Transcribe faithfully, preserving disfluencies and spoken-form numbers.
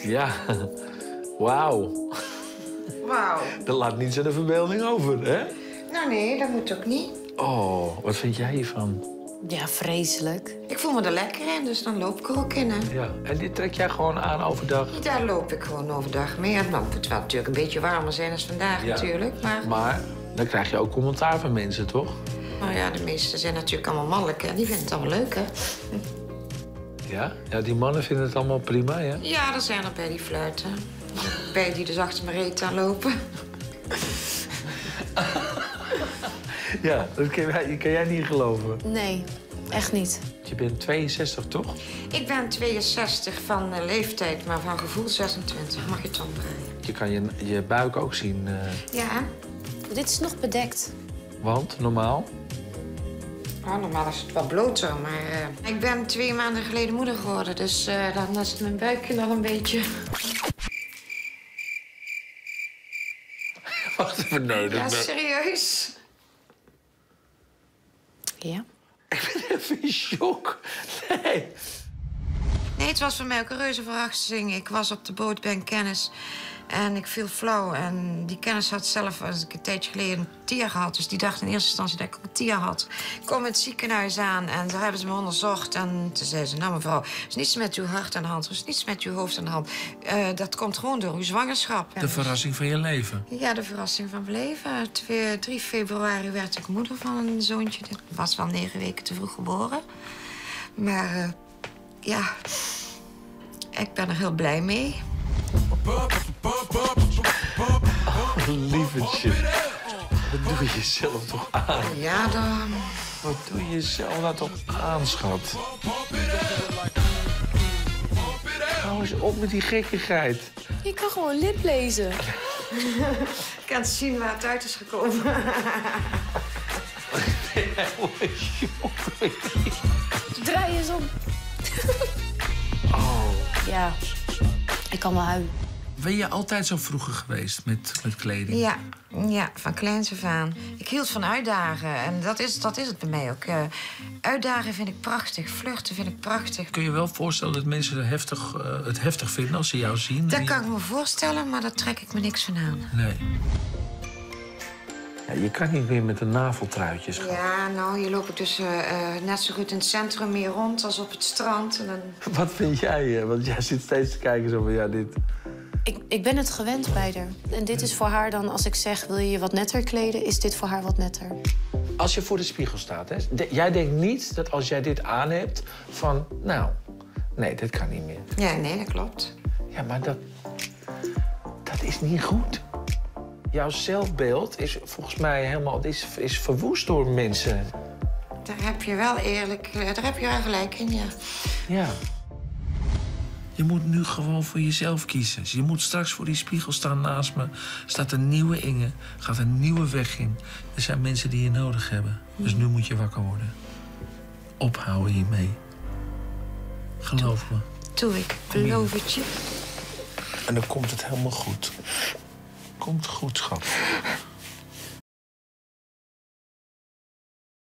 Ja, wauw. Wauw. Dat laat niets aan de verbeelding over, hè? Nou nee, dat moet ook niet. Oh, wat vind jij hiervan? Ja, vreselijk. Ik voel me er lekker in, dus dan loop ik er ook in, hè. Ja, en dit trek jij gewoon aan overdag? Daar loop ik gewoon overdag mee. En dan moet het wel natuurlijk een beetje warmer zijn als vandaag Ja. natuurlijk. Maar, Maar dan krijg je ook commentaar van mensen, toch? maar ja, de meesten zijn natuurlijk allemaal mannelijk en die vinden het allemaal leuk, hè. Ja? Ja, die mannen vinden het allemaal prima, ja? Ja, er zijn er bij die fluiten. Bij die dus achter mijn reet aan lopen. Ja, dat kan jij, kan jij niet geloven. Nee, echt niet. Je bent tweeënzestig, toch? Ik ben tweeënzestig van uh, leeftijd, maar van gevoel zesentwintig. Mag je het omdraaien? Je kan je, je buik ook zien. Uh, Ja. Dit is nog bedekt. want, normaal? Oh, normaal is het wel bloter, maar uh, ik ben twee maanden geleden moeder geworden. Dus uh, dan is mijn buikje nog een beetje... Wacht even, nee. Ja, dat- serieus? Ja. Ik ben even in shock. Nee. Nee, het was voor mij ook een reuze verrassing. Ik was op de boot bij een kennis en ik viel flauw. En die kennis had zelf als ik een tijdje geleden een T I A gehad. Dus die dacht in eerste instantie dat ik ook een T I A had. Ik kom in het ziekenhuis aan en daar hebben ze me onderzocht. En toen zei ze, nou mevrouw, er is niets met uw hart aan de hand. Er is niets met uw hoofd aan de hand. Uh, dat komt gewoon door uw zwangerschap. De verrassing van je leven. Ja, de verrassing van mijn leven. Twee, drie februari werd ik moeder van een zoontje. Dat was wel negen weken te vroeg geboren. Maar uh, ja, ik ben er heel blij mee. Oh, lievertje. Wat doe je jezelf toch aan? Ja, dan... Wat doe je jezelf nou toch aan, schat? Hou eens op met die gekkigheid. Je kan gewoon lip lezen. Ik kan zien waar het uit is gekomen. Draai eens om. Oh. Ja, ik kan wel huilen. Ben je altijd zo vroeger geweest met, met kleding? Ja, ja, van kleins af aan. Ik hield van uitdagen en dat is, dat is het bij mij ook. Uh, uitdagen vind ik prachtig, flirten vind ik prachtig. Kun je wel voorstellen dat mensen het heftig, uh, het heftig vinden als ze jou zien? Dat kan ik me voorstellen, maar daar trek ik me niks van aan. Nee. Ja, je kan niet meer met een naveltruitjes gaan. Ja, nou, hier loop ik dus uh, uh, net zo goed in het centrum meer rond als op het strand. En dan... Wat vind jij? Uh, want jij zit steeds te kijken zo van, ja, dit... Ik, ik ben het gewend bij haar. En dit is voor haar dan, als ik zeg, wil je je wat netter kleden, is dit voor haar wat netter. Als je voor de spiegel staat, hè, de, jij denkt niet dat als jij dit aan hebt, van, nou, nee, dit kan niet meer. Ja, nee, dat klopt. Ja, maar dat, dat is niet goed. Jouw zelfbeeld is volgens mij helemaal is, is verwoest door mensen. Daar heb je wel eerlijk, daar heb je wel gelijk in, ja. Ja. Je moet nu gewoon voor jezelf kiezen. Je moet straks voor die spiegel staan naast me. Staat een nieuwe Inge, gaat een nieuwe weg in. Er zijn mensen die je nodig hebben. Dus nu moet je wakker worden. Ophouden hiermee. Geloof me. Doe ik, beloof het je. En dan komt het helemaal goed. Komt goed, schat.